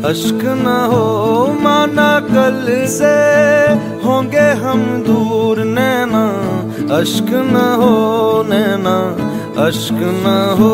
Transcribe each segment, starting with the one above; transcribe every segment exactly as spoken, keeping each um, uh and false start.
अश्क न हो माना कल से होंगे हम दूर नैना, अश्क न हो नैना, अश्क न हो।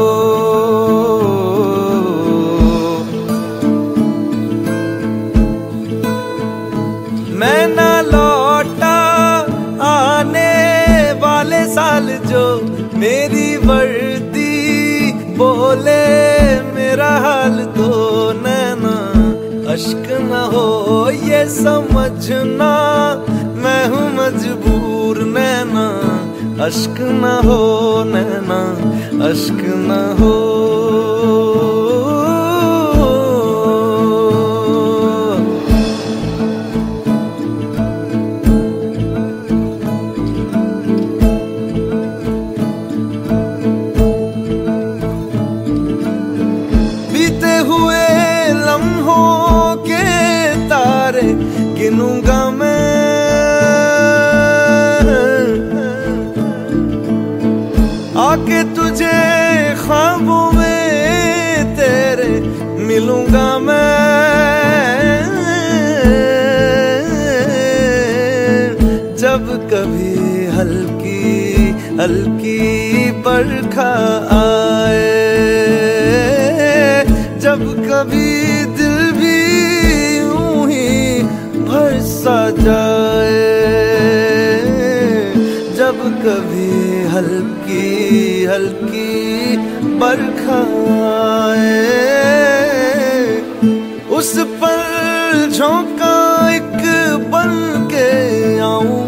मैं ना लौटा आने वाले साल जो मेरी वर्दी बोले मेरा हाल तो नैना, अश्क न हो ये समझना मैं हूँ मजबूर नैना, अश्क न हो नैना, अश्क न हो। गिनूंगा मैं आके तुझे ख्वाबों में तेरे मिलूंगा मैं, जब कभी हल्की हल्की बरखा आए, जब कभी दिल भी सा जाए, जब कभी हल्की हल्की बरखा आए, उस पर झोंका एक बन के आऊं